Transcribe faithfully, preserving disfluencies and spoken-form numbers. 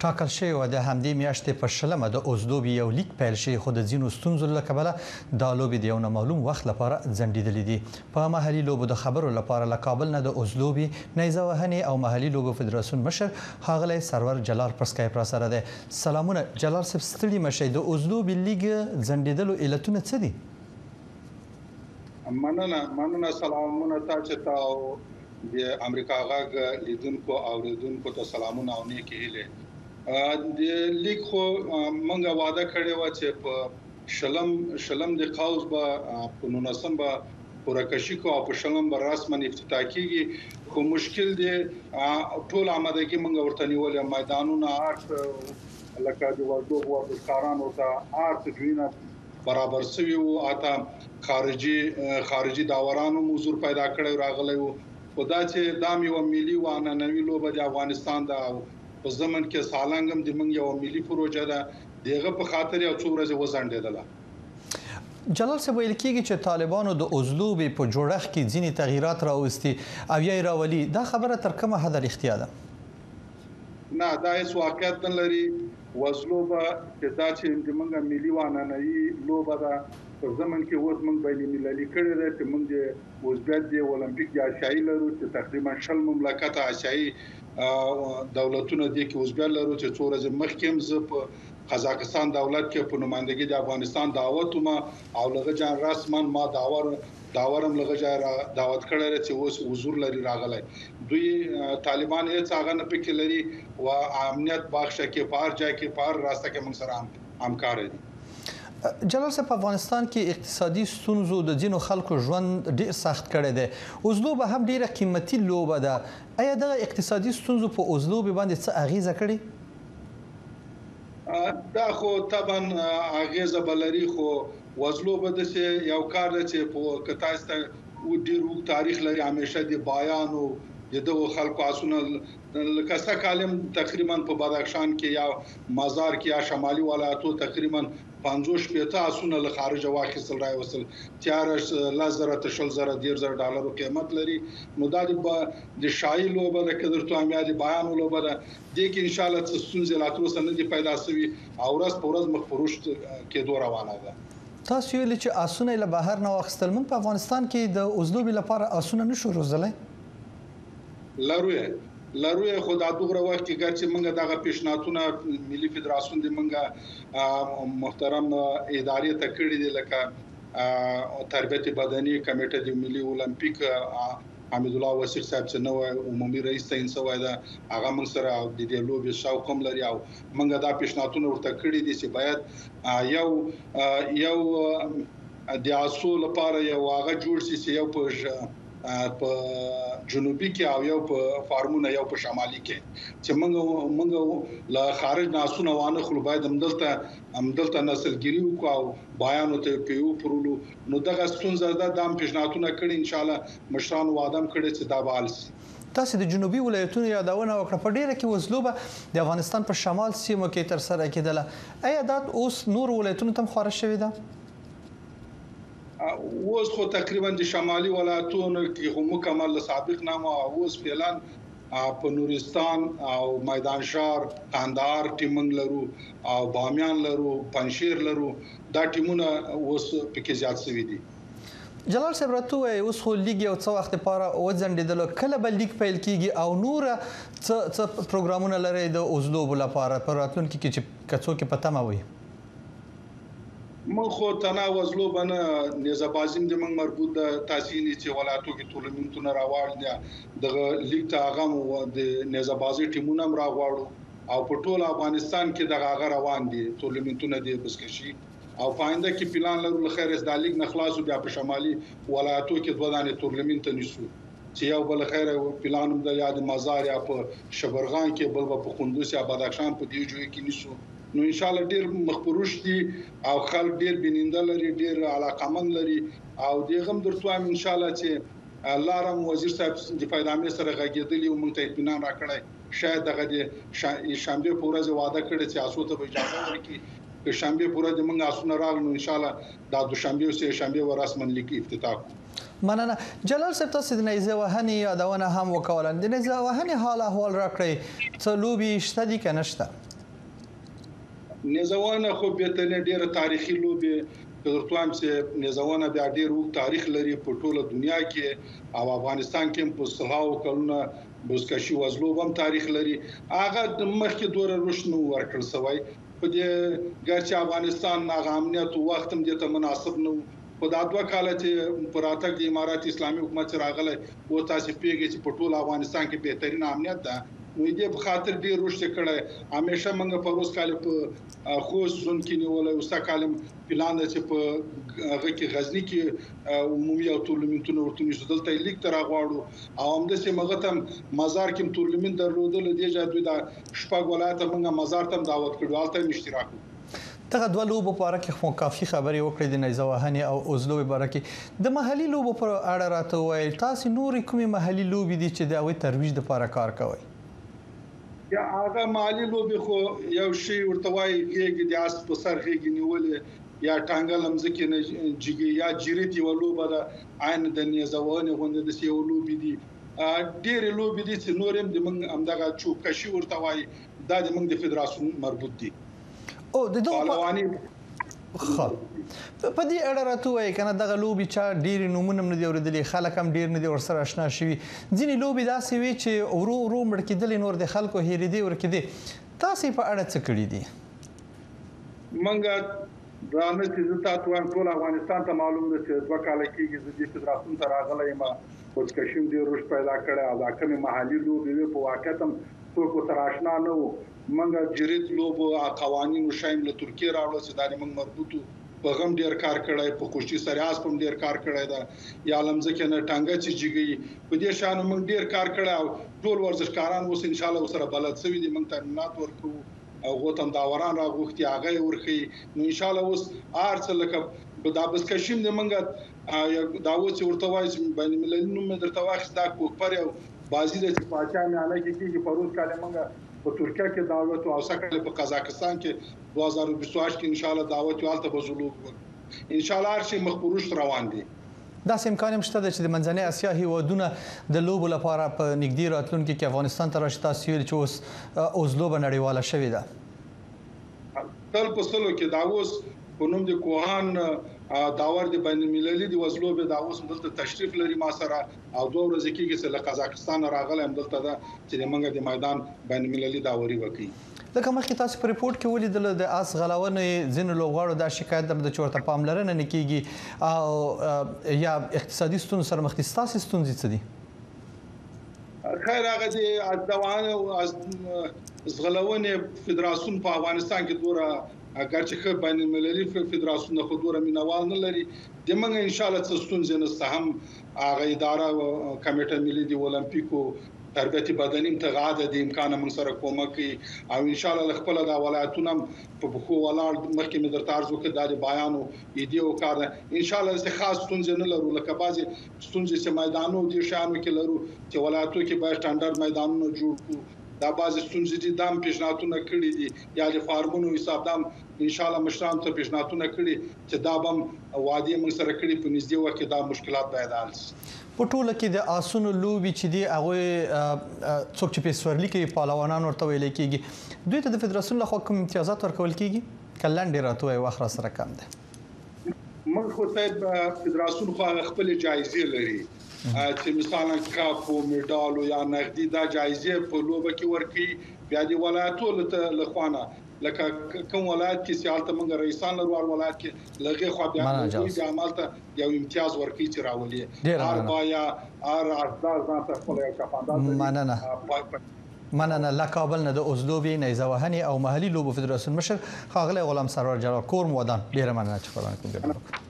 ټاکل شوی و د همدې میاشتې په شلمه د اوزلوبې یو لیک پیل شوی خو د ځینو ستونزو له کبله دا لوبې د یو نامعلوم وخت لپاره ځنډېدلې دي. په محلي لوبو د خبرو لپاره له کابل نه د اوزلوبې نیزه وهنې او محلي لوبو فدراسیون مشر ښاغلی سرور جلال پر سکایپ را سره دی. سلامونه جلال صاحب، ستړي مه شئ. د اوزلوبې لیګ ځنډېدلو علتونه څه دي؟ مننه مننه سلامونه تا چې تا د امریکا غږ لیدونکو او اوریدونکو ته سلامونه او نیکې هیلې. د لیک خو منګه وعده کړې و چې په شلم شلم د قوس به په نولسم به پورکشي کو او په شلم به رسما افتتاح کیږي. خو مشکل دی ټول آمادګي منګه ورته نیولې، میدانونه آرټ لکه د وردوب ورزشکارانو ته آرټ جوینه برابر شوی وو، اته خارجي خارجي داورانو موضوع پیدا کړی راغلی وو. خدا چې دام یو ملي و عنعنوي لوبه د افغانستان د په زمن کې سالنګم د منګ یو ملي پروژه ده، دغه په خاطر یو څو ورځې وځنډېدله. جلال صاحب، ویل کېږي چې طالبانو د اوزلوبې په جوړښت کې ځینې تغییرات راوستي او یا یې راولي. دا خبره تر کومه حده رښتیا ده؟ نه، دا هیڅ واقعیت نه لري. اوزلوبه چې دا چې د منګ ملي و عنعنوي لوبه ده، په زمن کې اوس موږ بین المللي کړی دی چې موږ د اوزبیک د اولمپیک د آسیایي لرو چې تقریبا شل مملکت آسیایي دولتونه دي کې اوزبیک لرو چې څو ورځې مخکې هم زه په قزاقستان دولت کې په نمائندګۍ د افغانستان دعوت وم او لغه جان رسما ما داور داورم لغه جای دعوت کړی چې اوس حضور لري راغلی. دوی طالبان هیڅ هغه نه پکې لري او امنیت بخښه کې په هر ځای کې په هر راسته کې موږ سره همکار دي. جلال صاحب، په افغانستان کې اقتصادي ستونزو د ځینو خلکو ژوند ډېر سخت کړی دی. اوزلوبه هم ډېره قیمتي لوبه ده. آیا دغه اقتصادي ستونزو په اوزلوبې باندې څه اغیزه کړې؟ دا خو طبعا اغیزه بلري، خو اوزلوبه د یو کار دی چې په کتاسته و ډېر وګ تاریخ لري. همیشه د بیان او دغه خلکو اسونه لکه څه کالم تقریبا په بدخشان کې یا مزار کې یا شمالي ولایتو تقریبا پنځوس پېته اسونه له خارج واخیستل راي وصل تیارش لزره تشل زره ډیر زره ډالرو قیمت لري. نو دا د شای لوبه د کدرتو امیادي بیان لوبه ده، د کې ان شاء الله څه لاترو سند دی پیدا شوی او ورځ په ورځ مخفروش کې دوه روانه ده. تاسو ویل چې اسونه له بهر نه واخیستل. من په افغانستان کې د اوزلوبې لپاره اسونه نشو روزلای لروي لروي خو د دغه وخت کې ګر چې منګه دغه پیشنهادونه ملي فدراسیون د منګه محترم ادارې ته کړی دي، لکه تربیت بدني کمیټه د ملي اولمپیک حمید الله وسیق صاحب چې نو عمومي رئیس تعین شوی دا، هغه موږ سره د دې لوبې شاو کوم لري او منګه دا پیشنهادونه ورته کړی دي چې باید یو یو د اسو لپاره یو هغه جوړ شي چې یو په په جنوبي کې او یو په فارمونه یو په شمالي کې چې موږ موږ له خارج ناسونه وانه خو باید همدلته همدلته نسلګری وکاو بیان ته پیو پرولو. نو دغه ستونزه ده د پیشنهادونه کړي، ان شاء الله مشران وعده کړي چې دا بحال شي. تاسو د جنوبي ولایتونو یادونه وکړه. په ډیره کې وزلوبه د افغانستان په شمال سیمو کې تر سره کېدله. آیا دا اوس نور ولایتونو ته خورش شوی ده؟ اوس خو تقریبا د شمالي ولایتونو کې هم مکمل سابق نامه اوس فعلان په نورستان او میدان شهر قندهار ټیمنګ لرو او بامیان لرو پنځشیر لرو. دا ټیمونه اوس پکې زیات شوي دي. جلال صاحب، راته اوس خو لیګ یو څه وخت لپاره وځنډېدل. کله به لیګ پیل کیږي او نور څه څه پروګرامونه لري د اوزلوبو لپاره په راتلونکي کې چې کڅو کې پته ما وي؟ من خو تنا وزلو بنه نزبازیم د من مربوط د تاسینی چې ولایتو کې ټورنمنټونه راوړل دي. دغه لیګ ته هغه د نزبازي ټیمونه راغواړو او په ټول افغانستان کې دغه هغه روان دي ټورنمنټونه دي بسکشي او پاینده کې پلان لرو لخر از د لیګ نخلاصو بیا په شمالي ولایتو کې دوه دانې ټورنمنټ نیسو چې یو بل خیر پلان د یاد مزار یا په شبرغان کې بل په قندوز یا بدخشان په دیو جوړ کې نیسو. نو ان شاء الله ډیر مخبروش دي او خلک ډیر بیننده لري، ډیر علاقمند لري او دغه درته ان شاء الله چې لارم وزیر صاحب د فایدامې سره غږیدلی او مونږ ته اطمینان راکړی. شاید دغه د شنبه په ورځ وعده کړی چې اسو ته اجازه ورکړي چې شنبه په ورځ موږ اسونه راغلو. ان شاء الله دا دوشنبه او سه شنبه ورسمن لیکي افتتاح. مننه. جلال صاحب، تاسو د نیزه وهنې یادونه هم وکوله. د نیزه وهنې حال احوال راکړئ. څه لوبې شته دي که نشته؟ نيزوانه خو به ته ډیره تاریخي لوبي کله چې نيزوانه بیا ډیر وګ تاریخ لري په ټوله دنیا کې او افغانستان کې په سلهاو کلونه بوزکشي وزلو هم تاریخ لري هغه د مخکې دوره روشنو ورکړل سوی په دې ګرچې افغانستان هغه امنیت وخت هم د مناسب نه په دا دوه کال چې پر اتګ د امارات اسلامي حکومت راغله او تاسو پیګه چې په ټول افغانستان کې بهترین امنیت ده نو دې په خاطر ډیر رشد کړي همیشه موږ په روز کال په خوست زون کې نیولې او سکالم پلان ده چې په هغه کې غزنی کې عمومي او تورلمنټونه ورته نشو دلته لیک تر غواړو او هم د سیمه ته مزار کې تورلمنټ درلودل د جادو د شپږ ولایت موږ مزار ته دعوت کړو البته اشتراک دغه دوه لوبو په اړه کې خو کافي خبرې وکړې د نیزه وهنې او اوزلو په اړه کې د محلي لوبو پر اړه راته وایي تاسو نورې کومې محلي لوبې دي چې د اوی ترویج لپاره کار کوي یا هغه محلي لوبې خو یو شی ورته وایي کې د اس په سر کې نیولې یا ټانګل مزکه نه جګي یا جریت یو لوبه ده عین د نیزه وهنې غونډه د یو لوبې دي ډېر لوبې دي چې نورم د موږ همدغه چوکشي ورته وایي دا د موږ د فدراسیون مربوط دي او د دوه خو په دې اړه راته وایي کنه دغه لوبي چا ډیر نمونه نه دی اوریدلې خلک هم ډیر نه دی ورسره آشنا شوي ځینې لوبي داسې وي چې ورو ورو مړ کېدل نور د خلکو هېرې دی ور کېدی تاسو په اړه څه کړی دي منګه درانه چې تاسو ټول افغانستان ته معلوم ده چې دوه کال کېږي د فدراسیون ته راغلی ما کوچکشم دی روش پیدا کړی او دا کومه محلي لوبي په واقعیت هم څوک سره آشنا نه وو منګه جریت لوبو قوانینو شامل ترکیه راوړل چې د موږ مربوطو په غم ډیر کار کړی په خوشي سریاس په ډیر کار کړی دا یا لمزه کې نه ټانګه چې جګي په دې شان موږ ډیر کار کړی او ټول ورزشکاران اوس ان شاء الله سره بلد سوي دي موږ تمرینات ورکو او غوتم داوران راغوختي هغه ورخي نو ان شاء الله اوس ارڅ لکه په دابس کشیم د منګه دا اوس ورته وایي بین المللي نوم درته واخیست دا کوپر او بازی د پاچا میانه کې کې پروز کاله منګه په ترکیه کې دعوت او سکه په قزاقستان کې دوه هزار و بیست و هشت کې ان شاء الله دعوت یالته بزلو ان شاء الله هر شي مخبروش روان دي دا امکان هم شته چې د منځنۍ اسیا هیوادونه د لوبو لپاره په نږدې راتلونکي کې افغانستان ته راشي تاسو چې اوس اوزلو بنړیواله شوې ده تل په سلو کې دا اوس په نوم د کوهان داور د بین المللي د وزلو به دا اوس دلته تشریف لري ما سره او دوه ورځې کېږي چې له قزاقستان راغلی هم دلته ده چې موږ د میدان بین المللي داوري وکړي لکه مخکې تاسو په ریپورت کې ولیدل د اس غلاونې ځینو لوبغاړو دا شکایت درلود چې ورته پاملرنه نه کیږي او یا اقتصادي ستونزې سره مخ دي ستاسو ستونزې څه دي خیر هغه د دوانه او زغلونې فدراسیون په افغانستان کې دوره اگر چې خو بین المللي فدراسیون خو دوره مینوال نه لري د موږ ان شاء الله ستونزې نه سهم هغه اداره کمیټه ملي دی اولمپیکو تربیتي بدني متغاده د امکان من سره کومک او ان شاء الله خپل د ولایتونو په بخو ولار مخکې مې درته ارزو کې د بیانو ایډیو کار ان شاء الله چې خاص ستونزې نه لرو لکه بعضي ستونزې چې میدانونو دي شانو کې لرو چې ولایتو کې به سټانډرډ میدانونه جوړ کړو دا بعض ستونزې دي دام پیشنهادونه کړي دي یا د فارمونو حساب دام ان شاء الله مشران ته پیشنهادونه کړي چې دا بم وادي موږ سره کړي په نږدې وخت کې دا مشکلات پیدا شي په ټوله کې د آسونو لوبي چې دی هغه څوک چې په سورلي کې پهلوانان ورته ویل کېږي دوی ته د فدراسیون لخوا کوم امتیازات ورکول کېږي کلن ډیر راته وي وخت سره کم ده موږ خو ته فدراسیون خو خپل جایزې لري چې مثلا کاپو میډالو یا نقدي دا جایزې په لوبه کې ورکي بیا دی ولایتو له خوانه لکه کوم ولایت کې سیالته موږ رئیسان لرو ولایت کې لږه خو بیا د عملته یو امتیاز ورکي چې راولي هر بایا هر ارزدار ځان ته خپل یو کفاندار مننه مننه لا کابل نه د اوزلوبي نیزه وهنې او محلي لوبو فدراسیون مشر ښاغلی غلام سرور جلال کور مودان ډیره مننه چې خبرونه کوم